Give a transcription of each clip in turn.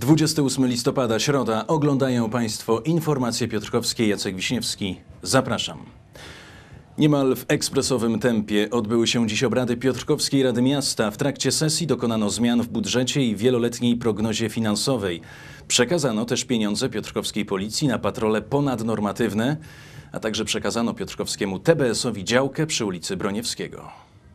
28 listopada, środa. Oglądają Państwo informacje piotrkowskie. Jacek Wiśniewski. Zapraszam. Niemal w ekspresowym tempie odbyły się dziś obrady Piotrkowskiej Rady Miasta. W trakcie sesji dokonano zmian w budżecie i wieloletniej prognozie finansowej. Przekazano też pieniądze piotrkowskiej policji na patrole ponadnormatywne, a także przekazano piotrkowskiemu TBS-owi działkę przy ulicy Broniewskiego.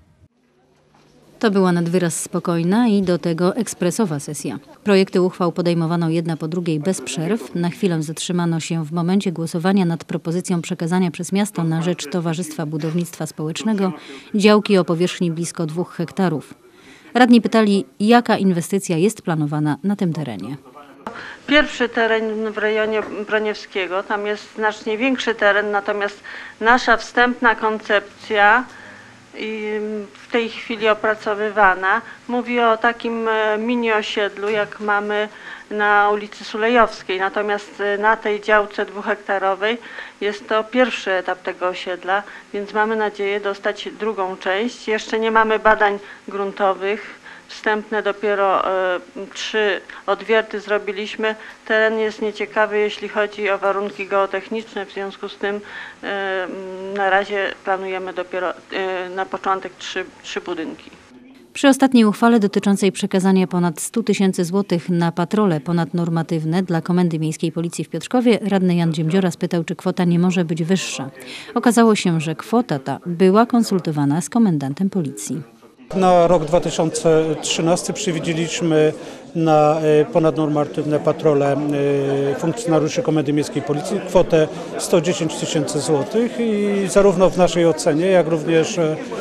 To była nad wyraz spokojna i do tego ekspresowa sesja. Projekty uchwał podejmowano jedna po drugiej bez przerw. Na chwilę zatrzymano się w momencie głosowania nad propozycją przekazania przez miasto na rzecz Towarzystwa Budownictwa Społecznego działki o powierzchni blisko 2 hektarów. Radni pytali, jaka inwestycja jest planowana na tym terenie. Pierwszy teren w rejonie Broniewskiego, tam jest znacznie większy teren, natomiast nasza wstępna koncepcja i w tej chwili opracowywana mówi o takim mini osiedlu, jak mamy na ulicy Sulejowskiej. Natomiast na tej działce 2-hektarowej jest to pierwszy etap tego osiedla, więc mamy nadzieję dostać drugą część. Jeszcze nie mamy badań gruntowych. Wstępne dopiero 3 odwierty zrobiliśmy. Teren jest nieciekawy, jeśli chodzi o warunki geotechniczne, w związku z tym na razie planujemy dopiero na początek 3 budynki. Przy ostatniej uchwale dotyczącej przekazania ponad 100 tysięcy złotych na patrole ponadnormatywne dla Komendy Miejskiej Policji w Piotrkowie, radny Jan Dziemdziora spytał, czy kwota nie może być wyższa. Okazało się, że kwota ta była konsultowana z komendantem policji. Na rok 2013 przewidzieliśmy na ponadnormatywne patrole funkcjonariuszy Komendy Miejskiej Policji kwotę 110 tysięcy złotych i zarówno w naszej ocenie, jak również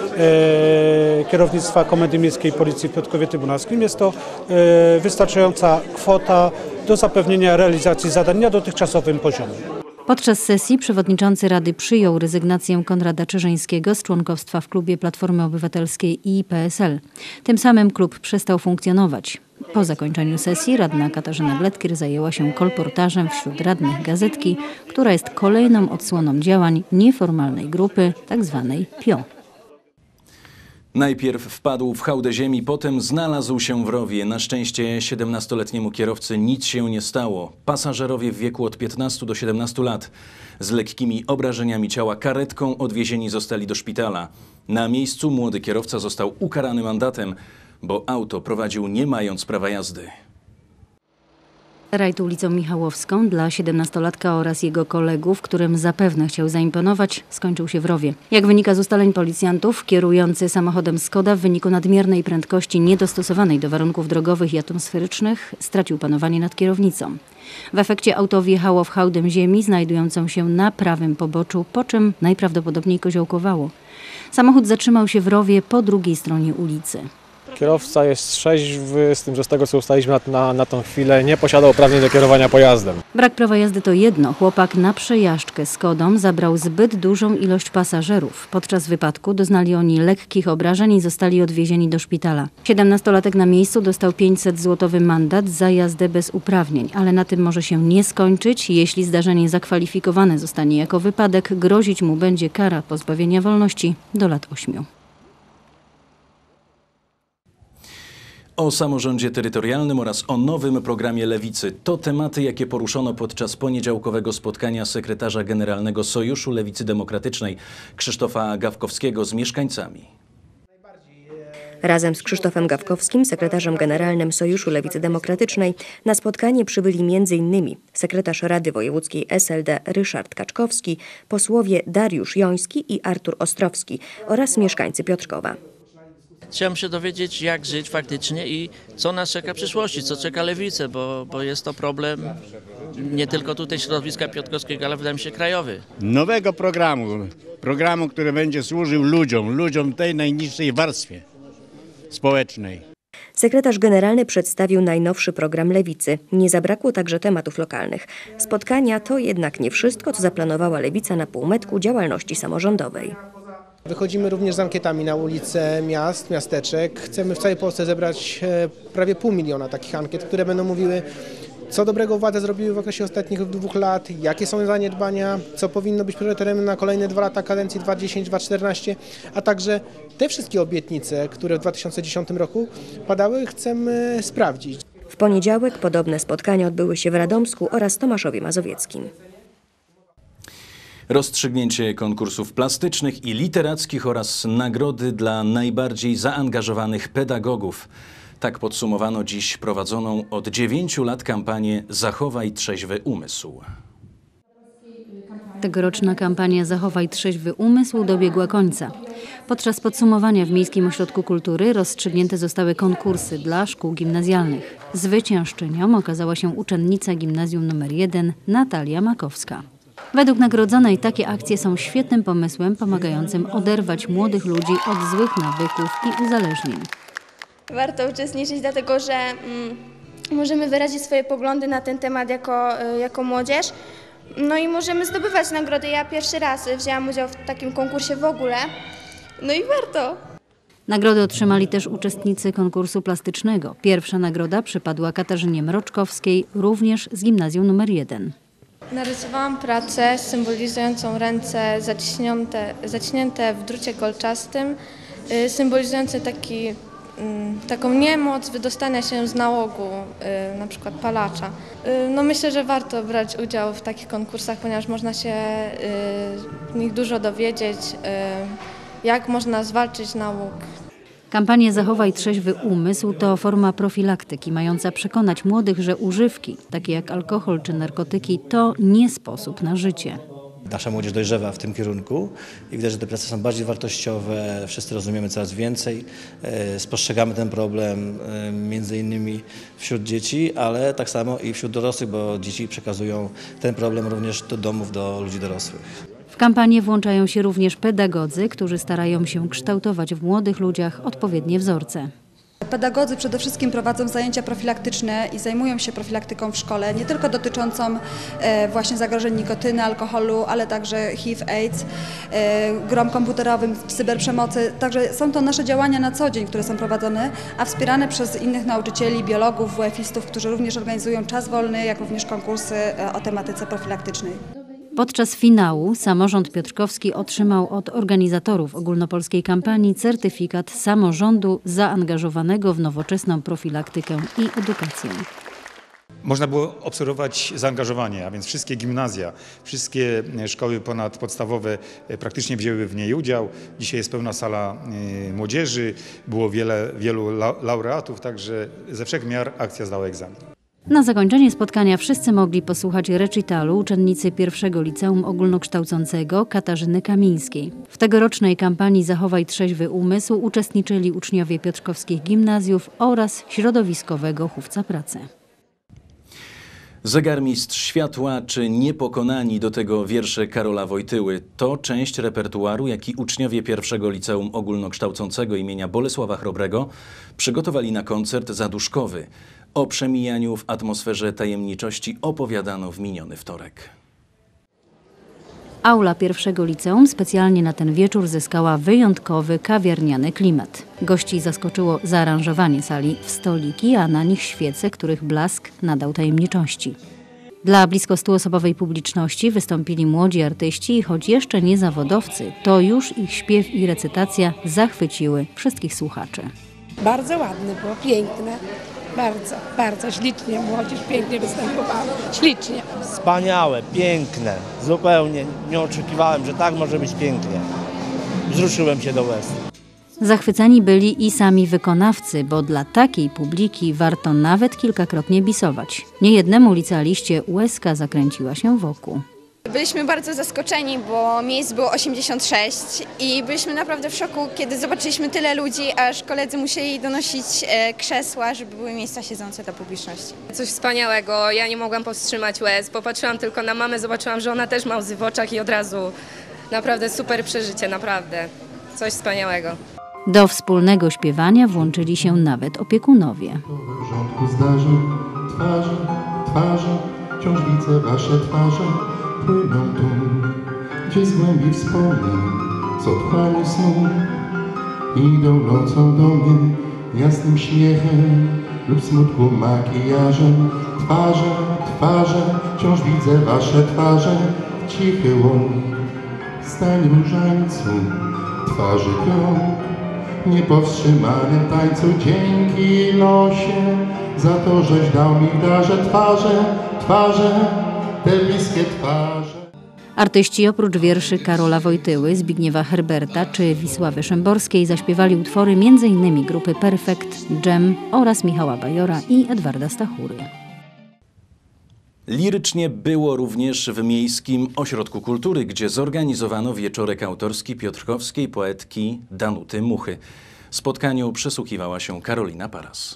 kierownictwa Komendy Miejskiej Policji w Piotrkowie Trybunalskim jest to wystarczająca kwota do zapewnienia realizacji zadań na dotychczasowym poziomie. Podczas sesji przewodniczący Rady przyjął rezygnację Konrada Czyżyńskiego z członkostwa w klubie Platformy Obywatelskiej i PSL. Tym samym klub przestał funkcjonować. Po zakończeniu sesji radna Katarzyna Gletkier zajęła się kolportażem wśród radnych Gazetki, która jest kolejną odsłoną działań nieformalnej grupy, tzw. PIO. Najpierw wpadł w hałdę ziemi, potem znalazł się w rowie. Na szczęście 17-letniemu kierowcy nic się nie stało. Pasażerowie w wieku od 15 do 17 lat z lekkimi obrażeniami ciała karetką odwiezieni zostali do szpitala. Na miejscu młody kierowca został ukarany mandatem, bo auto prowadził nie mając prawa jazdy. Rajd ulicą Michałowską dla 17-latka oraz jego kolegów, którym zapewne chciał zaimponować, skończył się w rowie. Jak wynika z ustaleń policjantów, kierujący samochodem Skoda w wyniku nadmiernej prędkości niedostosowanej do warunków drogowych i atmosferycznych stracił panowanie nad kierownicą. W efekcie auto wjechało w hałdę ziemi znajdującą się na prawym poboczu, po czym najprawdopodobniej koziołkowało. Samochód zatrzymał się w rowie po drugiej stronie ulicy. Kierowca jest trzeźwy, z tym, że z tego co ustaliliśmy na tą chwilę nie posiadał uprawnień do kierowania pojazdem. Brak prawa jazdy to jedno. Chłopak na przejażdżkę Skodą zabrał zbyt dużą ilość pasażerów. Podczas wypadku doznali oni lekkich obrażeń i zostali odwiezieni do szpitala. 17-latek na miejscu dostał 500-złotowy mandat za jazdę bez uprawnień, ale na tym może się nie skończyć. Jeśli zdarzenie zakwalifikowane zostanie jako wypadek, grozić mu będzie kara pozbawienia wolności do lat 8. O samorządzie terytorialnym oraz o nowym programie Lewicy. To tematy, jakie poruszono podczas poniedziałkowego spotkania sekretarza generalnego Sojuszu Lewicy Demokratycznej Krzysztofa Gawkowskiego z mieszkańcami. Razem z Krzysztofem Gawkowskim, sekretarzem generalnym Sojuszu Lewicy Demokratycznej, na spotkanie przybyli m.in. sekretarz Rady Wojewódzkiej SLD Ryszard Kaczkowski, posłowie Dariusz Joński i Artur Ostrowski oraz mieszkańcy Piotrkowa. Chciałem się dowiedzieć, jak żyć faktycznie i co nas czeka w przyszłości, co czeka Lewicę, bo jest to problem nie tylko tutaj środowiska piotrkowskiego, ale wydaje mi się krajowy. Nowego programu, który będzie służył ludziom tej najniższej warstwie społecznej. Sekretarz generalny przedstawił najnowszy program Lewicy. Nie zabrakło także tematów lokalnych. Spotkania to jednak nie wszystko, co zaplanowała Lewica na półmetku działalności samorządowej. Wychodzimy również z ankietami na ulice miast, miasteczek. Chcemy w całej Polsce zebrać prawie 500 000 takich ankiet, które będą mówiły, co dobrego władze zrobiły w okresie ostatnich 2 lat, jakie są zaniedbania, co powinno być priorytetem na kolejne 2 lata kadencji 2010-2014, a także te wszystkie obietnice, które w 2010 roku padały, chcemy sprawdzić. W poniedziałek podobne spotkania odbyły się w Radomsku oraz Tomaszowie Mazowieckim. Rozstrzygnięcie konkursów plastycznych i literackich oraz nagrody dla najbardziej zaangażowanych pedagogów. Tak podsumowano dziś prowadzoną od 9 lat kampanię Zachowaj trzeźwy umysł. Tegoroczna kampania Zachowaj trzeźwy umysł dobiegła końca. Podczas podsumowania w Miejskim Ośrodku Kultury rozstrzygnięte zostały konkursy dla szkół gimnazjalnych. Zwyciężczynią okazała się uczennica gimnazjum nr 1 Natalia Makowska. Według nagrodzonej takie akcje są świetnym pomysłem pomagającym oderwać młodych ludzi od złych nawyków i uzależnień. Warto uczestniczyć dlatego, że możemy wyrazić swoje poglądy na ten temat jako młodzież. No i możemy zdobywać nagrody. Ja pierwszy raz wzięłam udział w takim konkursie w ogóle. No i warto. Nagrody otrzymali też uczestnicy konkursu plastycznego. Pierwsza nagroda przypadła Katarzynie Mroczkowskiej, również z gimnazjum nr 1. Narysowałam pracę symbolizującą ręce zaciśnięte w drucie kolczastym, symbolizujące taką niemoc wydostania się z nałogu, na przykład palacza. No myślę, że warto brać udział w takich konkursach, ponieważ można się w nich dużo dowiedzieć, jak można zwalczyć nałóg. Kampania Zachowaj trzeźwy umysł to forma profilaktyki mająca przekonać młodych, że używki, takie jak alkohol czy narkotyki, to nie sposób na życie. Nasza młodzież dojrzewa w tym kierunku i widać, że te prace są bardziej wartościowe, wszyscy rozumiemy coraz więcej, spostrzegamy ten problem między innymi wśród dzieci, ale tak samo i wśród dorosłych, bo dzieci przekazują ten problem również do domów, do ludzi dorosłych. W kampanię włączają się również pedagodzy, którzy starają się kształtować w młodych ludziach odpowiednie wzorce. Pedagodzy przede wszystkim prowadzą zajęcia profilaktyczne i zajmują się profilaktyką w szkole, nie tylko dotyczącą właśnie zagrożeń nikotyny, alkoholu, ale także HIV, AIDS, grom komputerowym, cyberprzemocy. Także są to nasze działania na co dzień, które są prowadzone, a wspierane przez innych nauczycieli, biologów, WF-istów, którzy również organizują czas wolny, jak również konkursy o tematyce profilaktycznej. Podczas finału samorząd piotrkowski otrzymał od organizatorów ogólnopolskiej kampanii certyfikat samorządu zaangażowanego w nowoczesną profilaktykę i edukację. Można było obserwować zaangażowanie, a więc wszystkie gimnazja, wszystkie szkoły ponadpodstawowe praktycznie wzięły w niej udział. Dzisiaj jest pełna sala młodzieży, było wielu laureatów, także ze wszech miar akcja zdała egzamin. Na zakończenie spotkania wszyscy mogli posłuchać recitalu uczennicy pierwszego liceum ogólnokształcącego Katarzyny Kamińskiej. W tegorocznej kampanii Zachowaj trzeźwy umysł uczestniczyli uczniowie piotrkowskich gimnazjów oraz środowiskowego chówca pracy. Zegarmistrz światła czy Niepokonani, do tego wiersze Karola Wojtyły to część repertuaru, jaki uczniowie pierwszego liceum ogólnokształcącego imienia Bolesława Chrobrego przygotowali na koncert zaduszkowy. O przemijaniu w atmosferze tajemniczości opowiadano w miniony wtorek. Aula pierwszego liceum specjalnie na ten wieczór zyskała wyjątkowy kawiarniany klimat. Gości zaskoczyło zaaranżowanie sali w stoliki, a na nich świece, których blask nadał tajemniczości. Dla blisko 100-osobowej publiczności wystąpili młodzi artyści i choć jeszcze nie zawodowcy, to już ich śpiew i recytacja zachwyciły wszystkich słuchaczy. Bardzo ładne było, piękne. Bardzo, bardzo ślicznie młodzież pięknie występowała. Ślicznie. Wspaniałe, piękne. Zupełnie nie oczekiwałem, że tak może być pięknie. Wzruszyłem się do łez. Zachwyceni byli i sami wykonawcy, bo dla takiej publiki warto nawet kilkakrotnie bisować. Niejednemu licealiście łezka zakręciła się wokół. Byliśmy bardzo zaskoczeni, bo miejsc było 86 i byliśmy naprawdę w szoku, kiedy zobaczyliśmy tyle ludzi, aż koledzy musieli donosić krzesła, żeby były miejsca siedzące dla publiczności. Coś wspaniałego, ja nie mogłam powstrzymać łez, popatrzyłam tylko na mamę, zobaczyłam, że ona też ma łzy w oczach i od razu naprawdę super przeżycie, naprawdę coś wspaniałego. Do wspólnego śpiewania włączyli się nawet opiekunowie. W rządku zdarzeń, twarze, wciąż widzę wasze twarze. Płyną tu, gdzie z głębi wspomnień, z otchłani snu. Idą nocą do mnie, jasnym śmiechem lub smutku makijażem. Twarze, wciąż widzę wasze twarze. Cichy łąk, stań różańcu, twarzy krąg. Niepowstrzymanym tańcu dzięki losie, za to, żeś dał mi w darze twarze, te bliskie twarze. Artyści oprócz wierszy Karola Wojtyły, Zbigniewa Herberta czy Wisławy Szymborskiej zaśpiewali utwory m.in. grupy Perfekt, Dżem oraz Michała Bajora i Edwarda Stachury. Lirycznie było również w Miejskim Ośrodku Kultury, gdzie zorganizowano wieczorek autorski piotrkowskiej poetki Danuty Muchy. Spotkaniu przysłuchiwała się Karolina Paras.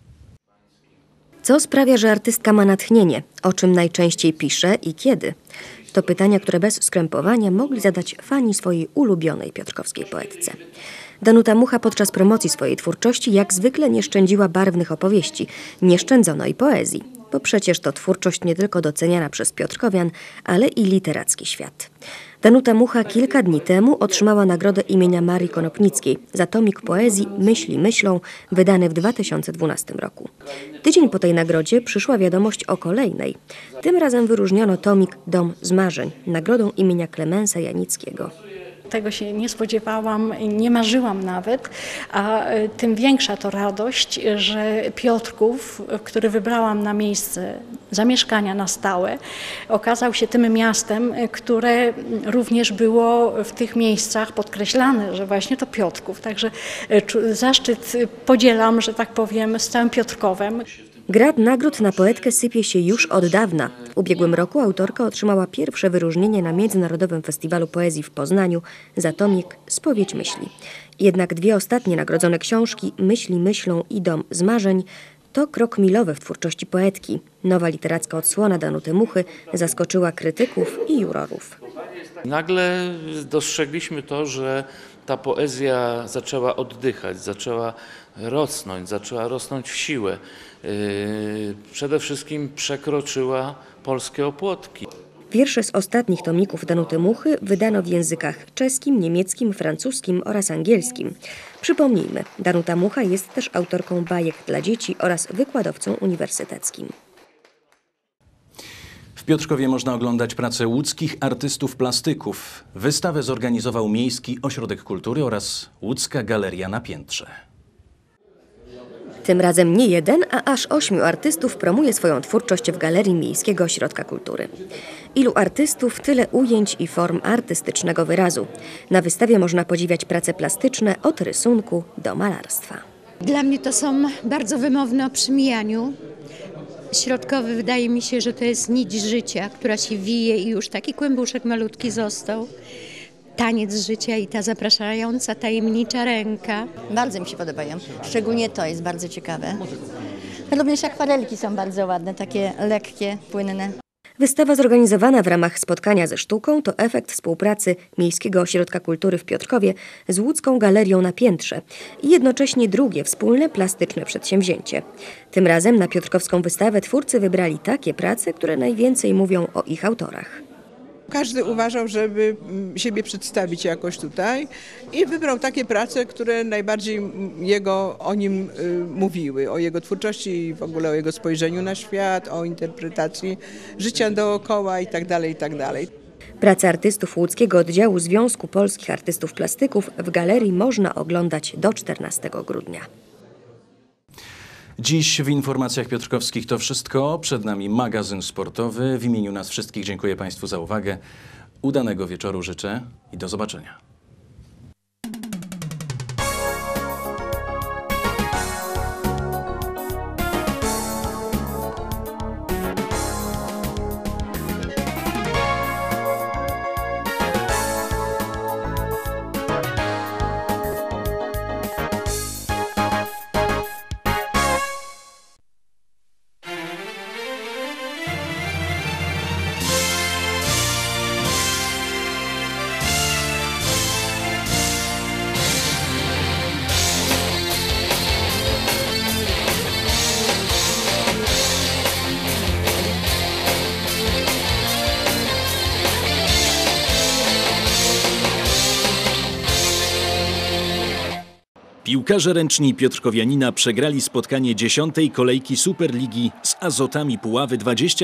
Co sprawia, że artystka ma natchnienie? O czym najczęściej pisze i kiedy? To pytania, które bez skrępowania mogli zadać fani swojej ulubionej piotrkowskiej poetce. Danuta Mucha podczas promocji swojej twórczości jak zwykle nie szczędziła barwnych opowieści, nie szczędzono i poezji, bo przecież to twórczość nie tylko doceniana przez piotrkowian, ale i literacki świat. Danuta Mucha kilka dni temu otrzymała nagrodę imienia Marii Konopnickiej za tomik poezji Myśli myślą, wydany w 2012 roku. Tydzień po tej nagrodzie przyszła wiadomość o kolejnej. Tym razem wyróżniono tomik Dom z marzeń, nagrodą imienia Klemensa Janickiego. Tego się nie spodziewałam, nie marzyłam nawet, a tym większa to radość, że Piotrków, który wybrałam na miejsce zamieszkania na stałe, okazał się tym miastem, które również było w tych miejscach podkreślane, że właśnie to Piotrków. Także zaszczyt podzielam, że tak powiem, z całym Piotrkowem. Grad nagród na poetkę sypie się już od dawna. W ubiegłym roku autorka otrzymała pierwsze wyróżnienie na Międzynarodowym Festiwalu Poezji w Poznaniu za tomik Spowiedź myśli. Jednak dwie ostatnie nagrodzone książki Myśli myślą i Dom z marzeń to krok milowy w twórczości poetki. Nowa literacka odsłona Danuty Muchy zaskoczyła krytyków i jurorów. Nagle dostrzegliśmy to, że ta poezja zaczęła oddychać, zaczęła rosnąć w siłę. Przede wszystkim przekroczyła polskie opłotki. Wiersze z ostatnich tomików Danuty Muchy wydano w językach czeskim, niemieckim, francuskim oraz angielskim. Przypomnijmy, Danuta Mucha jest też autorką bajek dla dzieci oraz wykładowcą uniwersyteckim. W Piotrkowie można oglądać pracę łódzkich artystów plastyków. Wystawę zorganizował Miejski Ośrodek Kultury oraz Łódzka Galeria na Piętrze. Tym razem nie jeden, a aż 8 artystów promuje swoją twórczość w Galerii Miejskiego Ośrodka Kultury. Ilu artystów, tyle ujęć i form artystycznego wyrazu. Na wystawie można podziwiać prace plastyczne od rysunku do malarstwa. Dla mnie to są bardzo wymowne o przymijaniu. Środkowy wydaje mi się, że to jest nić życia, która się wije i już taki kłębuszek malutki został. Taniec życia i ta zapraszająca, tajemnicza ręka. Bardzo mi się podobają, szczególnie to jest bardzo ciekawe. Również akwarelki są bardzo ładne, takie lekkie, płynne. Wystawa zorganizowana w ramach spotkania ze sztuką to efekt współpracy Miejskiego Ośrodka Kultury w Piotrkowie z Łódzką Galerią na Piętrze i jednocześnie drugie wspólne plastyczne przedsięwzięcie. Tym razem na piotrkowską wystawę twórcy wybrali takie prace, które najwięcej mówią o ich autorach. Każdy uważał, żeby siebie przedstawić jakoś tutaj i wybrał takie prace, które najbardziej o nim mówiły, o jego twórczości i w ogóle o jego spojrzeniu na świat, o interpretacji życia dookoła itd., itd. Prace artystów łódzkiego oddziału Związku Polskich Artystów Plastyków w galerii można oglądać do 14 grudnia. Dziś w Informacjach Piotrkowskich to wszystko. Przed nami magazyn sportowy. W imieniu nas wszystkich dziękuję Państwu za uwagę. Udanego wieczoru życzę i do zobaczenia. Piłkarze ręczni piotrkowianina przegrali spotkanie 10. kolejki Superligi z Azotami Puławy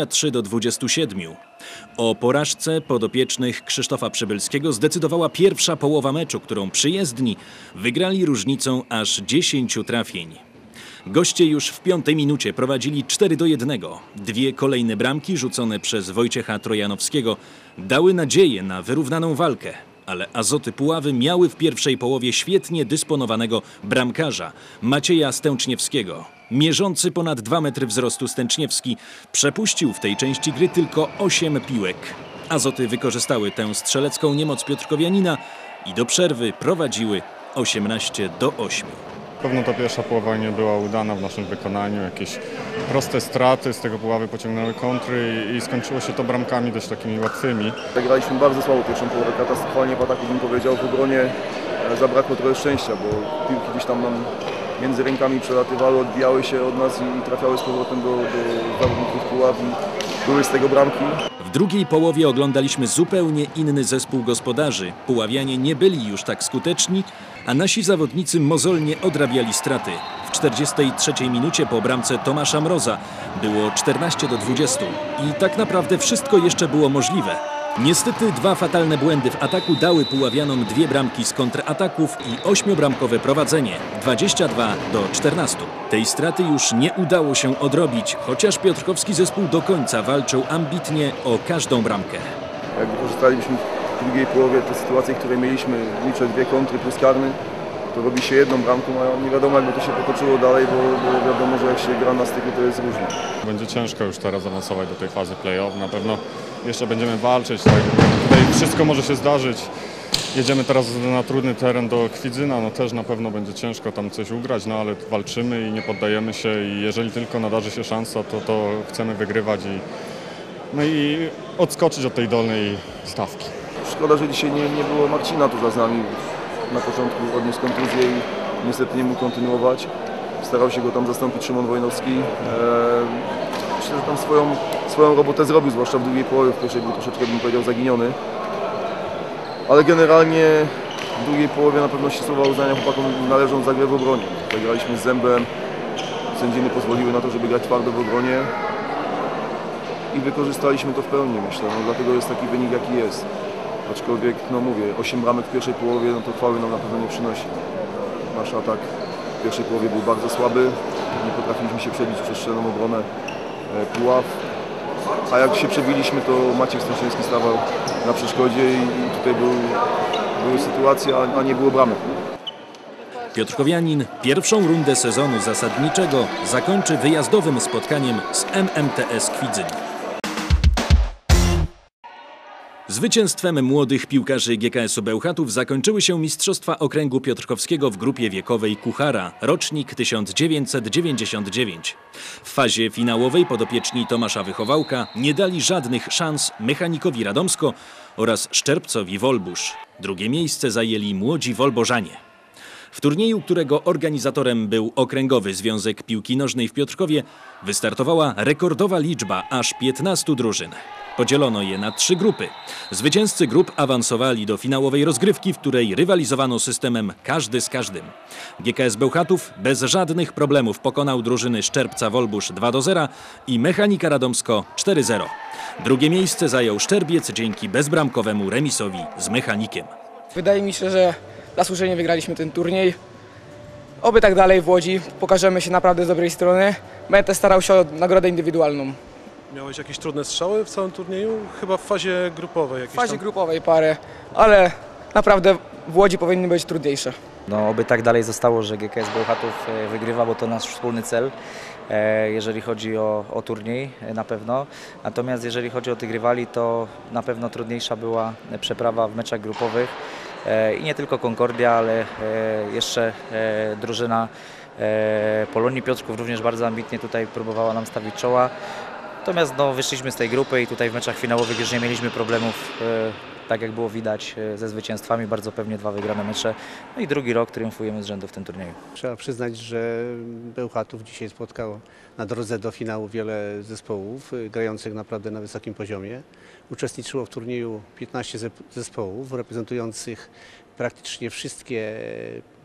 23-27. O porażce podopiecznych Krzysztofa Przybylskiego zdecydowała pierwsza połowa meczu, którą przyjezdni wygrali różnicą aż 10 trafień. Goście już w 5. minucie prowadzili 4-1. Dwie kolejne bramki rzucone przez Wojciecha Trojanowskiego dały nadzieję na wyrównaną walkę. Ale Azoty Puławy miały w pierwszej połowie świetnie dysponowanego bramkarza Macieja Stęczniewskiego. Mierzący ponad 2 metry wzrostu Stęczniewski przepuścił w tej części gry tylko 8 piłek. Azoty wykorzystały tę strzelecką niemoc piotrkowianina i do przerwy prowadziły 18-8. Na pewno ta pierwsza połowa nie była udana w naszym wykonaniu. Jakieś proste straty z tego Puławy pociągnęły kontry i skończyło się to bramkami dość takimi łatwymi. Graliśmy bardzo słabo pierwszą połowę, katastrofalnie w ataku bym powiedział. W obronie zabrakło trochę szczęścia, bo piłki gdzieś tam nam między rękami przelatywały, odbijały się od nas i trafiały z powrotem do zawodników Puław i były z tego bramki. W drugiej połowie oglądaliśmy zupełnie inny zespół gospodarzy. Puławianie nie byli już tak skuteczni, a nasi zawodnicy mozolnie odrabiali straty. W 43 minucie po bramce Tomasza Mroza było 14-20 i tak naprawdę wszystko jeszcze było możliwe. Niestety 2 fatalne błędy w ataku dały Puławianom 2 bramki z kontrataków i 8-bramkowe prowadzenie 22-14. Tej straty już nie udało się odrobić, chociaż piotrkowski zespół do końca walczył ambitnie o każdą bramkę. Jak wykorzystaliśmy w drugiej połowie te sytuacje, które mieliśmy, liczę 2 kontry plus karny, to robi się 1 bramką, a nie wiadomo jakby to się potoczyło dalej, bo wiadomo, że jak się gra na styku, to jest różnie. Będzie ciężko już teraz awansować do tej fazy play-off. Na pewno jeszcze będziemy walczyć. Tak? Tutaj wszystko może się zdarzyć. Jedziemy teraz na trudny teren do Kwidzyna, no też na pewno będzie ciężko tam coś ugrać, no ale walczymy i nie poddajemy się i jeżeli tylko nadarzy się szansa, to chcemy wygrywać i odskoczyć od tej dolnej stawki. Szkoda, że dzisiaj nie było Marcina tu z nami. Na początku odniósł kontuzję i niestety nie mógł kontynuować. Starał się go tam zastąpić Szymon Wojnowski. Myślę, że tam swoją robotę zrobił, zwłaszcza w drugiej połowie, w pierwszej był troszeczkę, bym powiedział, zaginiony. Ale generalnie w drugiej połowie na pewno się słowa uznania chłopakom należą za grę w obronie. Graliśmy z zębem, sędziny pozwoliły na to, żeby grać twardo w obronie i wykorzystaliśmy to w pełni, myślę. No, dlatego jest taki wynik, jaki jest. Aczkolwiek, no mówię, 8 bramek w pierwszej połowie, no to chwały nam na pewno nie przynosi. Nasz atak w pierwszej połowie był bardzo słaby, nie potrafiliśmy się przebić przez szczelną obronę Puław. A jak się przebiliśmy, to Maciek Stęczniewski stawał na przeszkodzie i tutaj były sytuacje, a nie było bramek. Piotrkowianin pierwszą rundę sezonu zasadniczego zakończy wyjazdowym spotkaniem z MMTS Kwidzyn. Zwycięstwem młodych piłkarzy GKS-u Bełchatów zakończyły się Mistrzostwa Okręgu Piotrkowskiego w grupie wiekowej Kuchara, rocznik 1999. W fazie finałowej podopieczni Tomasza Wychowałka nie dali żadnych szans Mechanikowi Radomsko oraz Szczerbcowi Wolbusz. Drugie miejsce zajęli młodzi Wolbożanie. W turnieju, którego organizatorem był Okręgowy Związek Piłki Nożnej w Piotrkowie, wystartowała rekordowa liczba aż 15 drużyn. Podzielono je na 3 grupy. Zwycięzcy grup awansowali do finałowej rozgrywki, w której rywalizowano systemem każdy z każdym. GKS Bełchatów bez żadnych problemów pokonał drużyny Szczerbca Wolbusz 2-0 i Mechanika Radomsko 4-0. Drugie miejsce zajął Szczerbiec dzięki bezbramkowemu remisowi z Mechanikiem. Wydaje mi się, że zasłużenie wygraliśmy ten turniej. Oby tak dalej w Łodzi. Pokażemy się naprawdę z dobrej strony. Będę starał się o nagrodę indywidualną. Miałeś jakieś trudne strzały w całym turnieju? Chyba w fazie grupowej. W fazie grupowej parę, ale naprawdę w Łodzi powinny być trudniejsze. No, oby tak dalej zostało, że GKS Bełchatów wygrywa, bo to nasz wspólny cel, jeżeli chodzi o turniej na pewno. Natomiast jeżeli chodzi o tych rywali, to na pewno trudniejsza była przeprawa w meczach grupowych. I nie tylko Concordia, ale jeszcze drużyna Polonii Piotrków również bardzo ambitnie tutaj próbowała nam stawić czoła. Natomiast no, wyszliśmy z tej grupy i tutaj w meczach finałowych już nie mieliśmy problemów, tak jak było widać, ze zwycięstwami, bardzo pewnie 2 wygrane mecze. No i drugi rok triumfujemy z rzędu w tym turnieju. Trzeba przyznać, że Bełchatów dzisiaj spotkało na drodze do finału wiele zespołów grających naprawdę na wysokim poziomie. Uczestniczyło w turnieju 15 zespołów reprezentujących praktycznie wszystkie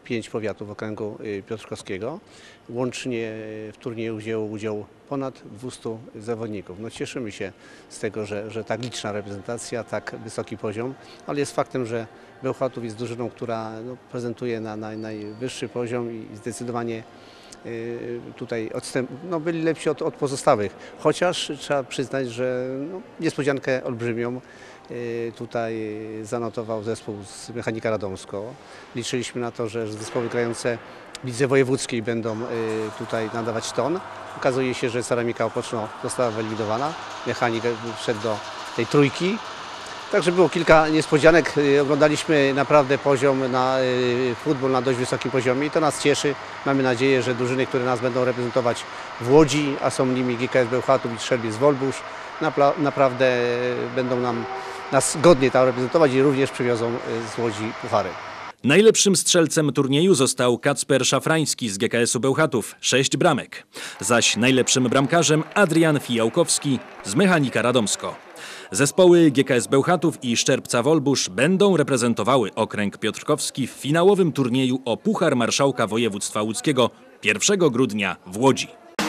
5 powiatów okręgu piotrkowskiego. Łącznie w turnieju wzięło udział ponad 200 zawodników. No cieszymy się z tego, że tak liczna reprezentacja, tak wysoki poziom, ale jest faktem, że Bełchatów jest drużyną, która prezentuje na najwyższy poziom i zdecydowanie tutaj byli lepsi od pozostałych. Chociaż trzeba przyznać, że niespodziankę olbrzymią tutaj zanotował zespół z Mechanika Radomsko. Liczyliśmy na to, że zespoły grające w lidze wojewódzkiej będą tutaj nadawać ton. Okazuje się, że Ceramika Opoczno została wyeliminowana. Mechanik wszedł do tej trójki. Także było kilka niespodzianek. Oglądaliśmy naprawdę poziom na futbol na dość wysokim poziomie i to nas cieszy. Mamy nadzieję, że drużyny, które nas będą reprezentować w Łodzi, a są nimi GKS Bełchatów i Strzelbiec Wolbusz, naprawdę będą nas godnie tam reprezentować i również przywiozą z Łodzi puchary. Najlepszym strzelcem turnieju został Kacper Szafrański z GKS-u Bełchatów, 6 bramek. Zaś najlepszym bramkarzem Adrian Fijałkowski z Mechanika Radomsko. Zespoły GKS Bełchatów i Szczerbca Wolbusz będą reprezentowały okręg piotrkowski w finałowym turnieju o Puchar Marszałka Województwa Łódzkiego 1 grudnia w Łodzi.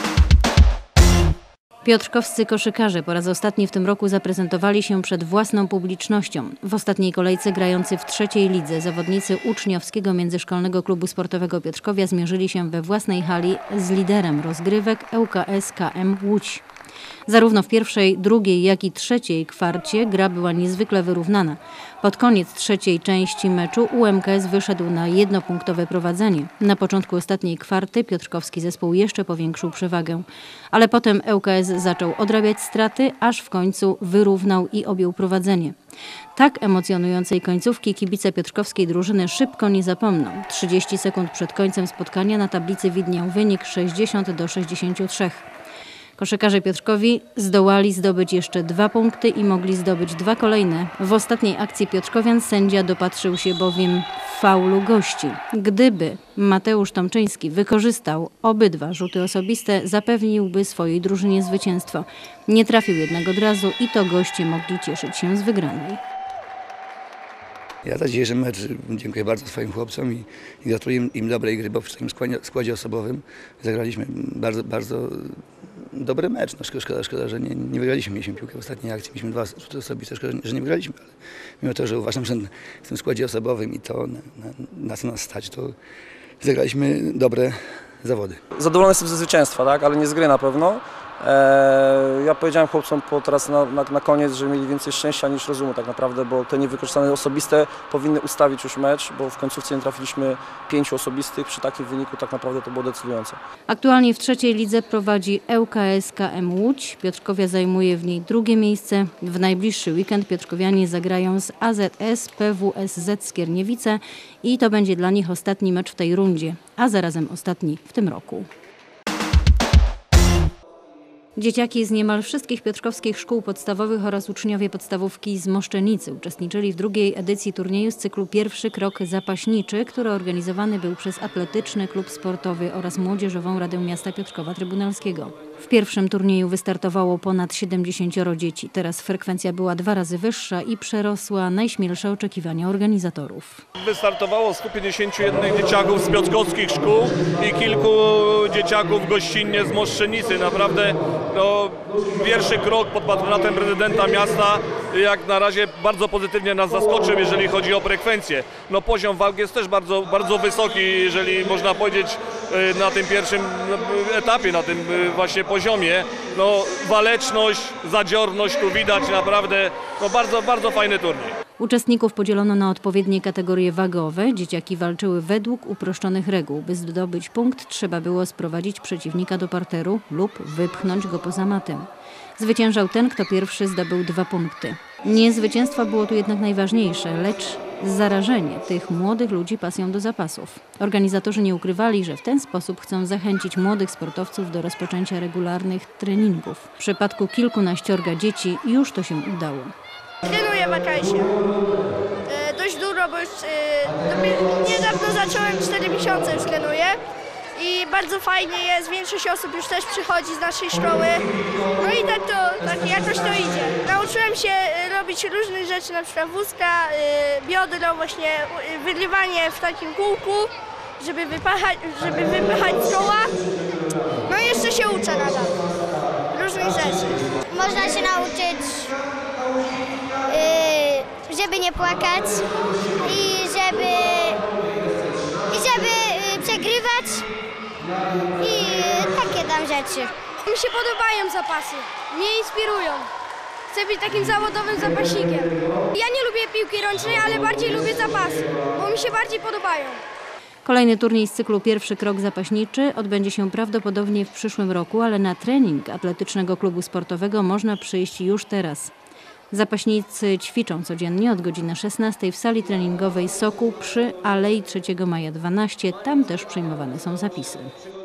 Piotrkowscy koszykarze po raz ostatni w tym roku zaprezentowali się przed własną publicznością. W ostatniej kolejce grający w 3. lidze zawodnicy Uczniowskiego Międzyszkolnego Klubu Sportowego Piotrkowia zmierzyli się we własnej hali z liderem rozgrywek ŁKS KM Łódź. Zarówno w pierwszej, drugiej, jak i trzeciej kwarcie gra była niezwykle wyrównana. Pod koniec trzeciej części meczu UMKS wyszedł na jednopunktowe prowadzenie. Na początku ostatniej kwarty piotrkowski zespół jeszcze powiększył przewagę. Ale potem ŁKS zaczął odrabiać straty, aż w końcu wyrównał i objął prowadzenie. Tak emocjonującej końcówki kibice piotrkowskiej drużyny szybko nie zapomną. 30 sekund przed końcem spotkania na tablicy widniał wynik 60-63. Koszykarze Piotrkowi zdołali zdobyć jeszcze 2 punkty i mogli zdobyć 2 kolejne. W ostatniej akcji piotrkowian sędzia dopatrzył się bowiem faulu gości. Gdyby Mateusz Tomczyński wykorzystał obydwa rzuty osobiste, zapewniłby swojej drużynie zwycięstwo. Nie trafił jednak od razu i to goście mogli cieszyć się z wygranej. Ja za dzisiejszy mecz dziękuję bardzo swoim chłopcom i gratuluję im dobrej gry, bo w takim składzie osobowym zagraliśmy bardzo dobry mecz. No, szkoda, że nie wygraliśmy. Mieliśmy piłkę w ostatniej akcji, mieliśmy 2 rzuty osobiste, szkoda, że nie wygraliśmy, ale mimo to, że uważam, że w tym składzie osobowym i to na co nas stać, to zagraliśmy dobre zawody. Zadowolony jestem ze zwycięstwa, tak? Ale nie z gry na pewno. Ja powiedziałem chłopcom teraz na koniec, że mieli więcej szczęścia niż rozumu tak naprawdę, bo te niewykorzystane osobiste powinny ustawić już mecz, bo w końcówce nie trafiliśmy 5 osobistych, przy takim wyniku tak naprawdę to było decydujące. Aktualnie w 3. lidze prowadzi ŁKS KM Łódź, Piotrkowia zajmuje w niej 2. miejsce. W najbliższy weekend piotrkowianie zagrają z AZS PWSZ Skierniewice i to będzie dla nich ostatni mecz w tej rundzie, a zarazem ostatni w tym roku. Dzieciaki z niemal wszystkich piotrkowskich szkół podstawowych oraz uczniowie podstawówki z Moszczenicy uczestniczyli w 2. edycji turnieju z cyklu Pierwszy Krok Zapaśniczy, który organizowany był przez Atletyczny Klub Sportowy oraz Młodzieżową Radę Miasta Piotrkowa Trybunalskiego. W pierwszym turnieju wystartowało ponad 70 dzieci. Teraz frekwencja była 2 razy wyższa i przerosła najśmielsze oczekiwania organizatorów. Wystartowało 151 dzieciaków z piotrkowskich szkół i kilku dzieciaków gościnnie z Moszczenicy. Naprawdę pierwszy krok pod patronatem prezydenta miasta jak na razie bardzo pozytywnie nas zaskoczył, jeżeli chodzi o frekwencję. Poziom walk jest też bardzo wysoki, jeżeli można powiedzieć na tym pierwszym etapie, na tym właśnie poziomie. Waleczność, zadziorność tu widać naprawdę, bardzo fajny turniej. Uczestników podzielono na odpowiednie kategorie wagowe. Dzieciaki walczyły według uproszczonych reguł. By zdobyć punkt, trzeba było sprowadzić przeciwnika do parteru lub wypchnąć go poza matę. Zwyciężał ten, kto pierwszy zdobył 2 punkty. Nie zwycięstwo było tu jednak najważniejsze, lecz zarażenie tych młodych ludzi pasją do zapasów. Organizatorzy nie ukrywali, że w ten sposób chcą zachęcić młodych sportowców do rozpoczęcia regularnych treningów. W przypadku kilkunaściorga dzieci już to się udało. Trenuję w AKS-ie. Dość dużo, bo już niedawno zacząłem, 4 miesiące już trenuję. I bardzo fajnie jest, większość osób już też przychodzi z naszej szkoły. I tak jakoś to idzie. Nauczyłem się robić różne rzeczy, na przykład wózka, biodro, właśnie wygrywanie w takim kółku. żeby wypychać z koła. No i jeszcze się uczę nadal różnych rzeczy. Można się nauczyć, żeby nie płakać i żeby przegrywać i takie tam rzeczy. Mi się podobają zapasy, mnie inspirują. Chcę być takim zawodowym zapaśnikiem. Ja nie lubię piłki ręcznej, ale bardziej lubię zapasy, bo mi się bardziej podobają. Kolejny turniej z cyklu Pierwszy krok zapaśniczy odbędzie się prawdopodobnie w przyszłym roku, ale na trening Atletycznego Klubu Sportowego można przyjść już teraz. Zapaśnicy ćwiczą codziennie od godziny 16 w sali treningowej Sokół przy Alei 3 Maja 12. Tam też przyjmowane są zapisy.